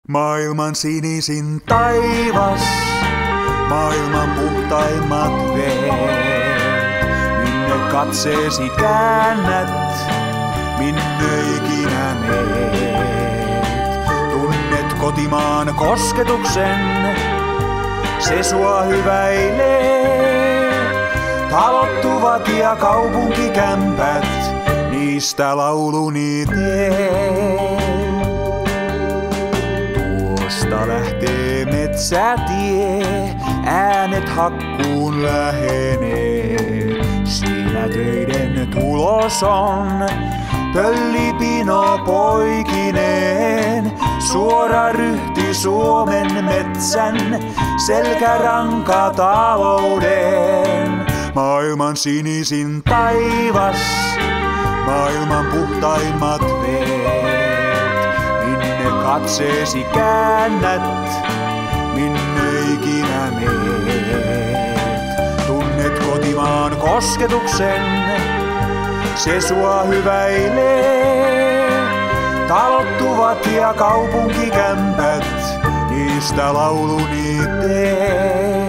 Maailman sinisin taivas, maailman puhtaimmat veet. Minne katseesi käännät, minne ikinä meet. Tunnet kotimaan kosketuksen, se sua hyväilee. Talottuvat ja kaupunkikämpät, niistä lauluni teen. Tuosta lähtee metsätie, äänet hakkuun lähenee. Siinä töiden tulos on pöllipino poikineen. Suora ryhti Suomen metsän, selkäranka talouden. Maailman sinisin taivas, maailman puhtaimmat veet. Minne katseesi käännät, minne ikinä meet. Tunnet kotimaan kosketuksen, se sua hyväilee. Talottuvat ja kaupunkikämpät, niistä lauluni teen.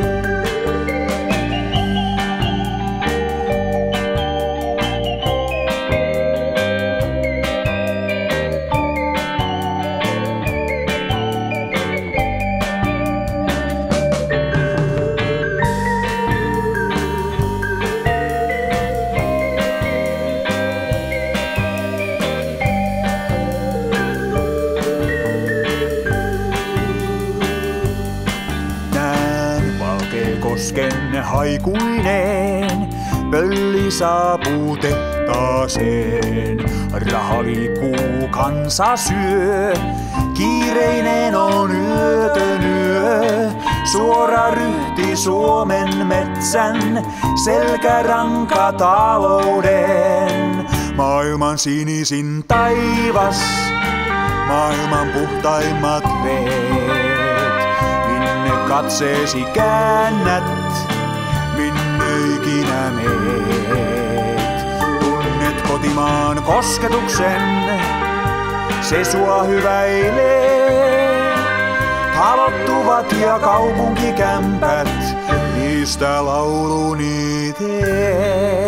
Kosken haikuineen, pölli saapuu tehtaaseen. Raha liikkuu, kansa syö, kiireinen on yötön yö. Suora ryhti Suomen metsän, selkäranka talouden. Maailman sinisin taivas, maailman puhtaimmat veet. Katseesi käännät, minne ikinä meet. Tunnet kotimaan kosketuksen, se sua hyväilee. Talottuvat ja kaupunkikämpät, niistä lauluni teen.